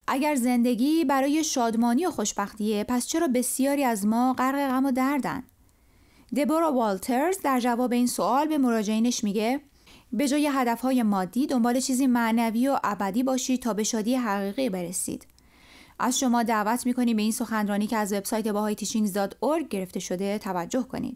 اگر زندگی برای شادمانی و خوشبختیه، پس چرا بسیاری از ما غرق غم و دردن؟ دبورا والترز در جواب این سوال به مراجعینش میگه به جای هدفهای مادی دنبال چیزی معنوی و ابدی باشید تا به شادی حقیقی برسید. از شما دعوت میکنیم به این سخنرانی که از وبسایت bahai-teachings.org گرفته شده توجه کنید.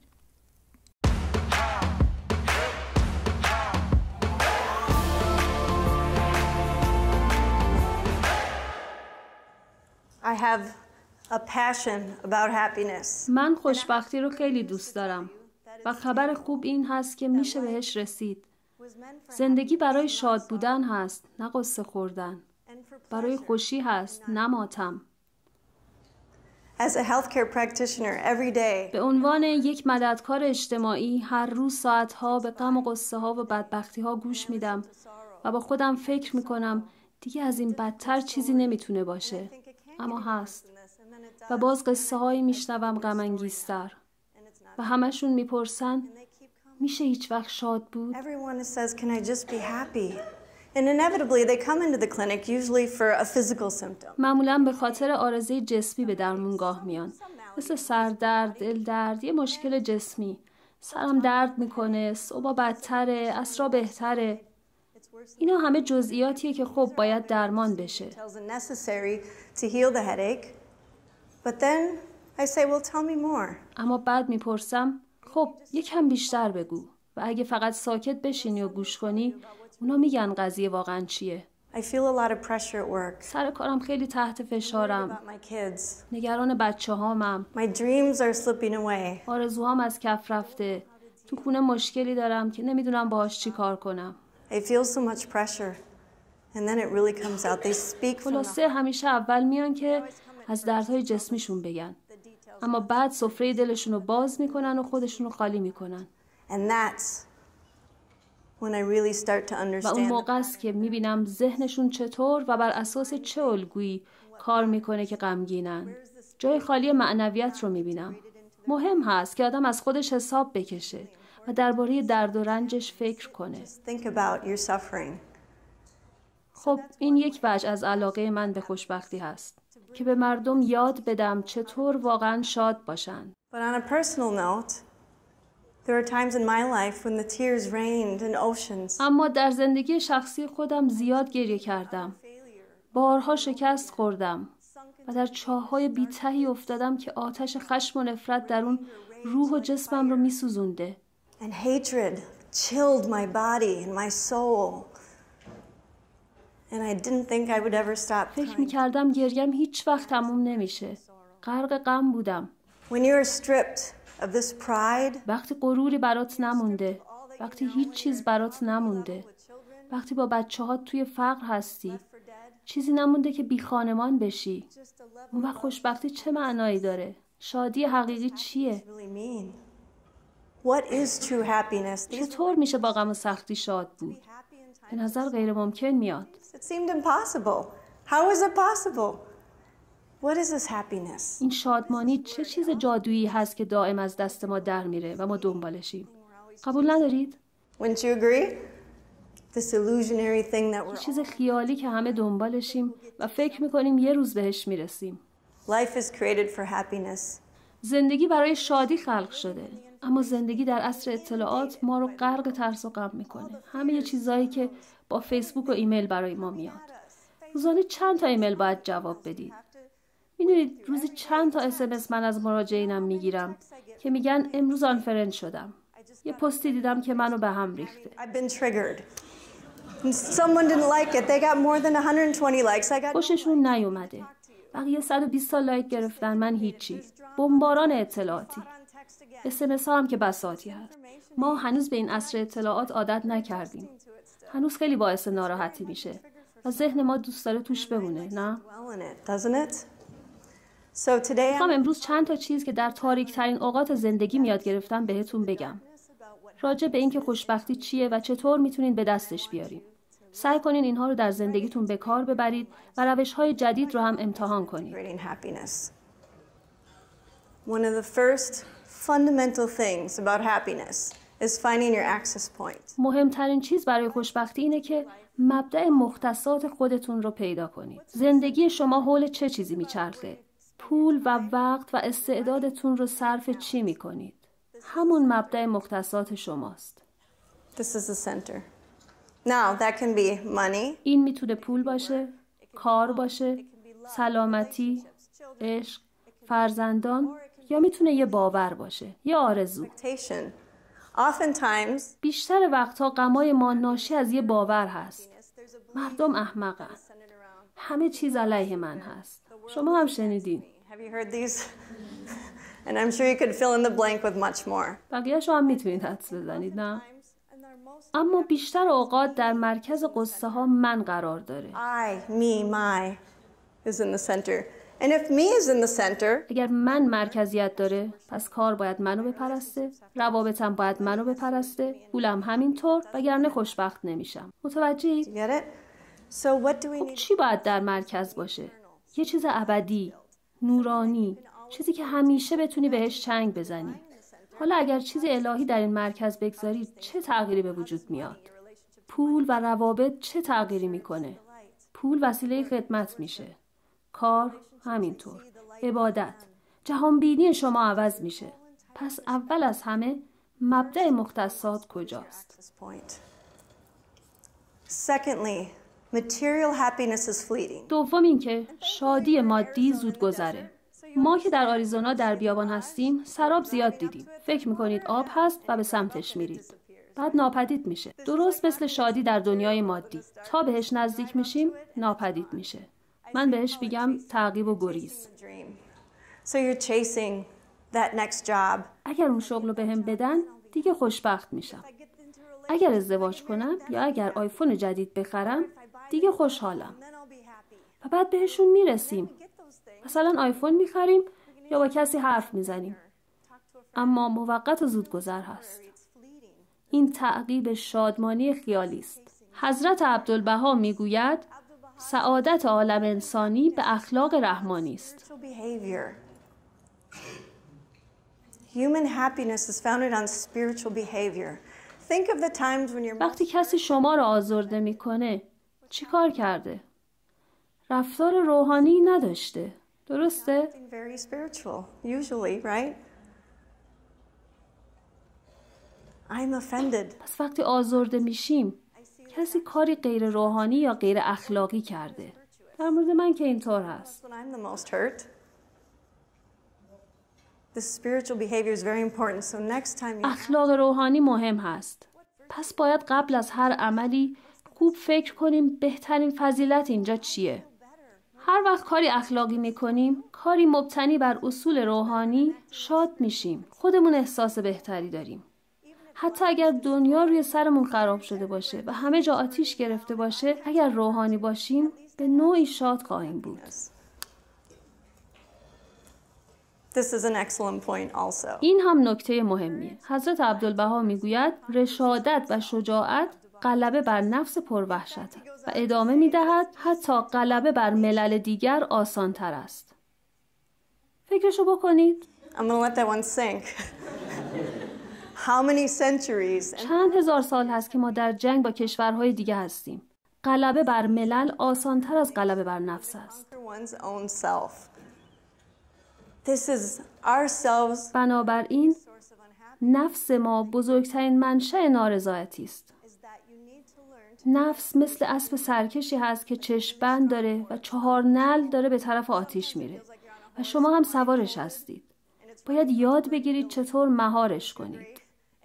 I have a passion about happiness. من خوشبختی رو خیلی دوست دارم و خبر خوب این هست که میشه بهش رسید. زندگی برای شاد بودن هست، نه قصه خوردن. برای خوشی هست، نه ماتم. As a healthcare practitioner every day. به عنوان یک مددکار اجتماعی هر روز ساعتها به غم و قصه ها و بدبختی ها گوش میدم و با خودم فکر میکنم دیگه از این بدتر چیزی نمیتونه باشه. اما هست. و باز قصه هایی میشنوم غم انگیزتر و همشون میپرسن میشه هیچ وقت شاد بود؟ Everyone says, can I just be happy? And inevitably they come into the clinic usually for a physical symptom. معمولاً به خاطر عارضه جسمی به درمونگاه میان. مثل سردرد، دل درد، یه مشکل جسمی. سرم درد میکنه، صبح بدتره، عصرا بهتره. اینا همه جزئیاتیه که خب باید درمان بشه. اما بعد میپرسم خب یکم بیشتر بگو و اگه فقط ساکت بشینی و گوش کنی اونا میگن قضیه واقعا چیه. سر کارم خیلی تحت فشارم. نگران بچه هامم. آرزوهام از کف رفته. تو خونه مشکلی دارم که نمیدونم باهاش چی کار کنم. خلاصه همیشه اول میان که از دردهای جسمیشون بگن. اما بعد سفره دلشون رو باز میکنن و خودشون رو خالی میکنن. و اون موقع است که میبینم ذهنشون چطور و بر اساس چه الگویی کار میکنه که غمگینن. جای خالی معنویت رو میبینم. مهم هست که آدم از خودش حساب بکشه و درباره درد و رنجش فکر کنه. خب این یک وجه از علاقه من به خوشبختی هست که به مردم یاد بدم چطور واقعا شاد باشن. اما در زندگی شخصی خودم زیاد گریه کردم. بارها شکست خوردم و در چاه‌های بی‌تهی افتادم که آتش خشم و نفرت در اون روح و جسمم رو می‌سوزونده. And hatred chilled my body and my soul. And I didn't think I would ever stop. فکر می‌کردم گریم هیچ وقت تموم نمیشه. غرق غم بودم. When you're stripped of this pride, وقتی غروری برات نمونده، وقتی هیچ چیز برات نمونده، وقتی با بچه‌هات توی فقر هستی، چیزی نمونده که بی خانمان بشی، اون وقت خوشبختی چه معنایی داره؟ شادی حقیقی چیه؟ What is true happiness? چطور میشه با غم و سختی شاد بود؟ به نظر غیر ممکن میاد. It seemed impossible. How is it possible? What is this happiness? این شادمانی چه چیز جادویی هست که دائم از دست ما در میره و ما دنبالشیم؟ قبول ندارید؟ Wouldn't you agree? This illusionary thing that we're چیز خیالی که همه دنبالشیم و فکر میکنیم یه روز بهش میرسیم. Life is created for happiness. زندگی برای شادی خلق شده، اما زندگی در عصر اطلاعات ما رو غرق ترس و غم میکنه. همه چیزایی که با فیسبوک و ایمیل برای ما میاد. روزانه چند تا ایمیل باید جواب بدید؟ میدونید روزی چند تا SMS من از مراجعینم میگیرم که میگن امروز آنفرند شدم. یه پستی دیدم که منو به هم ریخته. خوششون نیومده. بقیه 120 تا لایک گرفتن، من هیچی. بمباران اطلاعاتی. SMS ها هم که بساطی هست. ما هنوز به این عصر اطلاعات عادت نکردیم. هنوز خیلی باعث ناراحتی میشه و ذهن ما دوست داره توش بمونه، نه؟ میخوام امروز چند تا چیز که در تاریک ترین اوقات زندگی میاد گرفتم بهتون بگم. راجع به اینکه خوشبختی چیه و چطور میتونین به دستش بیارین. سعی کنین اینها رو در زندگیتون به کار ببرید و روش‌های جدید رو هم امتحان کنید. One of the first fundamental things about happiness is finding your access point. مهمترین چیز برای خوشبختی اینه که مبدأ مختصات خودتون رو پیدا کنید. زندگی شما حول چه چیزی میچرخه؟ پول و وقت و استعدادتون رو صرف چی میکنید؟ همون مبدأ مختصات شماست. This is the center. Now that can be money. این میتونه پول باشه، کار باشه، سلامتی، عشق، فرزندان، یا میتونه یه باور باشه، یه آرزو. Oftentimes, بیشتر وقتها غمای ما ناشی از یه باور هست. مردم احمقن. همه چیز علیه من هست. شما هم شنیدین. Have you heard these? And I'm sure you could fill in the blank with much more. بقیه‌شو هم میتونید حدس بزنید، نه؟ اما بیشتر اوقات در مرکز قصه ها من قرار داره. I, me, my is in the center. And if me is in the center, اگر من مرکزیت داره، پس کار باید منو بپرسته، روابطم باید منو بپرسته، پولم همینطور، وگرنه خوشبخت نمیشم. متوجهی؟ get it? So what do we خب need? چی باید در مرکز باشه؟ یه چیز ابدی، نورانی، چیزی که همیشه بتونی بهش چنگ بزنی. حالا اگر چیز الهی در این مرکز بگذاری، چه تغییری به وجود میاد؟ پول و روابط چه تغییری میکنه؟ پول وسیله خدمت میشه. کار همینطور. عبادت. جهانبینی شما عوض میشه. پس اول از همه مبدأ مختصات کجاست؟ Secondly, material happiness is fleeting. دوم اینکه شادی مادی زود گذره. ما که در آریزونا در بیابان هستیم، سراب زیاد دیدیم. فکر میکنید آب هست و به سمتش میرید. بعد ناپدید میشه. درست مثل شادی در دنیای مادی. تا بهش نزدیک میشیم، ناپدید میشه. من بهش میگم تعقیب و گریز. So you're chasing that next job. اگر اون شغل رو بهم بدن، دیگه خوشبخت میشم. اگر ازدواج کنم یا اگر آیفون جدید بخرم، دیگه خوشحالم. و بعد بهشون میرسیم. مثلا آیفون میخریم یا با کسی حرف میزنیم. اما موقت و زودگذر هست. این تعقیب شادمانی خیالی است. حضرت عبدالبها میگوید سعادت عالم انسانی به اخلاق رحمانی است. Human happiness is founded on spiritual behavior. Think of the times when you're وقتی کسی شما را آزرده میکنه، چی کار کرده؟ رفتار روحانی نداشته. درسته؟ very spiritual, usually, right? I'm offended. پس وقتی آزرده میشیم، کسی کاری غیر روحانی یا غیر اخلاقی کرده. در مورد من که اینطور هست. When I'm the most hurt. This spiritual behavior is very important. So next time you اخلاق روحانی مهم هست. پس باید قبل از هر عملی خوب فکر کنیم بهترین فضیلت اینجا چیه. هر وقت کاری اخلاقی میکنیم، کاری مبتنی بر اصول روحانی، شاد میشیم. خودمون احساس بهتری داریم. حتی اگر دنیا روی سرمون خراب شده باشه و همه جا آتیش گرفته باشه، اگر روحانی باشیم به نوعی شاد خواهیم بود. This is an excellent point also. این هم نکته مهمیه. حضرت عبدالبها میگوید رشادت و شجاعت غلبه بر نفس پروحشت و ادامه میدهد حتی غلبه بر ملل دیگر آسان تر است. فکرشو بکنید. I'm going to let that one sink. How many centuries? چند هزار سال هست که ما در جنگ با کشورهای دیگه هستیم. غلبه بر ملل آسان تر از غلبه بر نفس است. One's own self. This is ourselves. بنابراین نفس ما بزرگترین منشأ نارضایتی است. نفس مثل اسب سرکشی هست که چشم‌بند داره و 4 نعل داره به طرف آتیش میره و شما هم سوارش هستید. باید یاد بگیرید چطور مهارش کنید.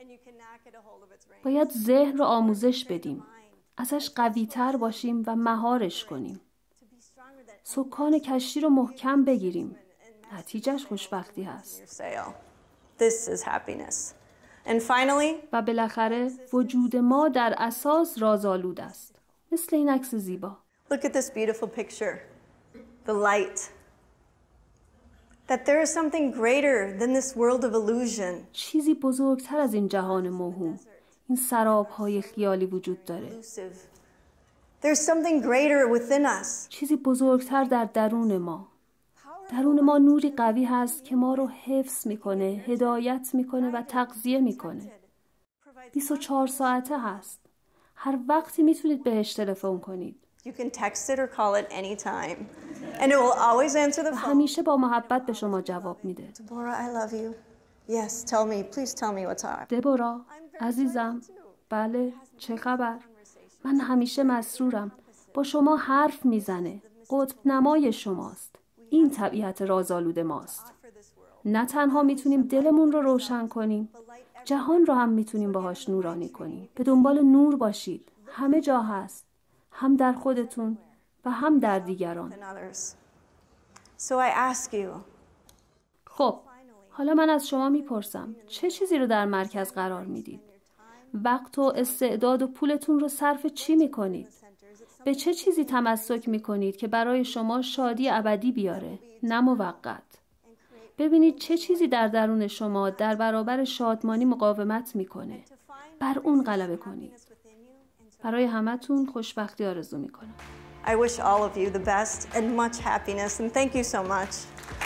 باید ذهن رو آموزش بدیم. ازش قوی‌تر باشیم و مهارش کنیم. سکان کشتی رو محکم بگیریم. نتیجهش خوشبختی هست. This is happiness. And finally, و بالاخره وجود ما در اساس رازآلود است. مثل این عکس زیبا. look at this beautiful picture. The light. That there is something greater than this world of illusion. چیزی بزرگتر از این جهان موهوم، این سراب‌های خیالی وجود داره. There's something greater within us. چیزی بزرگتر در درون ما. درون ما نوری قوی هست که ما رو حفظ میکنه، هدایت میکنه و تغذیه میکنه. 24 ساعته هست. هر وقتی میتونید بهش تلفن کنید. You can text it or call it anytime. And it will always answer the phone. همیشه با محبت به شما جواب میده. Deborah, I love you. Yes, tell me. Please tell me what's up. دبورا، عزیزم. بله، چه خبر؟ من همیشه مسرورم. با شما حرف میزنه. قطب نمای شماست. این طبیعت رازآلود ماست. نه تنها میتونیم دلمون رو روشن کنیم، جهان رو هم میتونیم باهاش نورانی کنیم. به دنبال نور باشید. همه جا هست. هم در خودتون و هم در دیگران. So I ask you. خب، حالا من از شما میپرسم چه چیزی رو در مرکز قرار میدید؟ وقت و استعداد و پولتون رو صرف چی میکنید؟ به چه چیزی تمسک میکنید که برای شما شادی ابدی بیاره، نه موقت؟ ببینید چه چیزی در درون شما در برابر شادمانی مقاومت میکنه. بر اون غلبه کنید. برای همتون خوشبختی آرزو میکنم. I wish all of you the best and much happiness, and thank you so much.